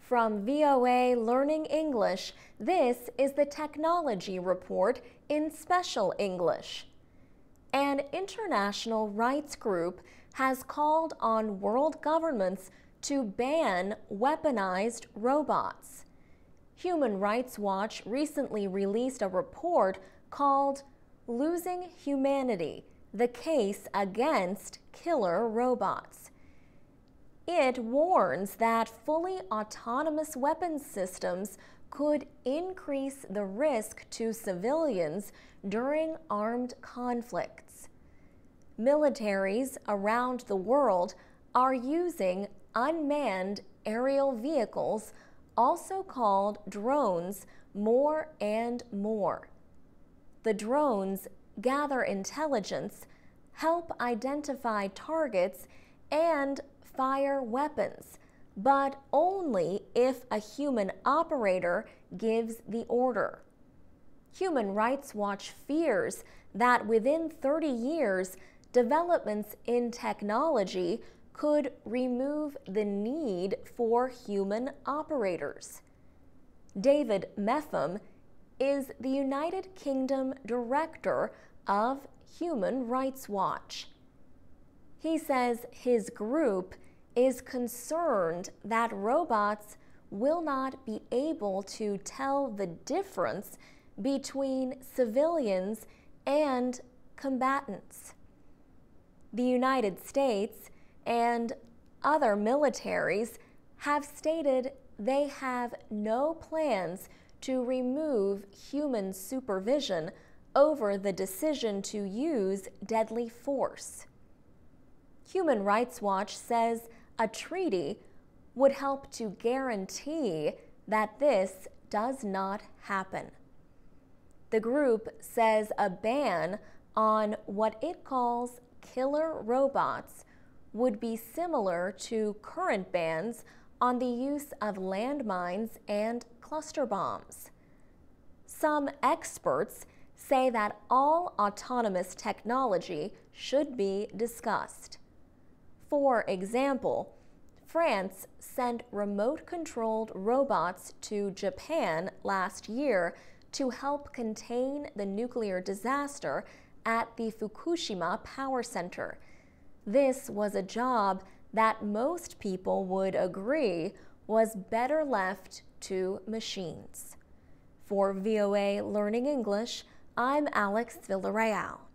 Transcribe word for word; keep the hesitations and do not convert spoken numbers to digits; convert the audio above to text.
From V O A Learning English, this is the Technology Report in Special English. An international rights group has called on world governments to ban weaponized robots. Human Rights Watch recently released a report called Losing Humanity: The Case Against Killer Robots. It warns that fully autonomous weapons systems could increase the risk to civilians during armed conflicts. Militaries around the world are using unmanned aerial vehicles, also called drones, more and more. The drones gather intelligence, help identify targets, and fire weapons, but only if a human operator gives the order. Human Rights Watch fears that within thirty years, developments in technology could remove the need for human operators. David Mepham is the United Kingdom Director of Human Rights Watch. He says his group is concerned that robots will not be able to tell the difference between civilians and combatants. The United States and other militaries have stated they have no plans to remove human supervision over the decision to use deadly force. Human Rights Watch says a treaty would help to guarantee that this does not happen. The group says a ban on what it calls killer robots would be similar to current bans on the use of landmines and cluster bombs. Some experts say that all autonomous technology should be discussed. For example, France sent remote-controlled robots to Japan last year to help contain the nuclear disaster at the Fukushima power center. This was a job that most people would agree was better left to machines. For V O A Learning English, I'm Alex Villarreal.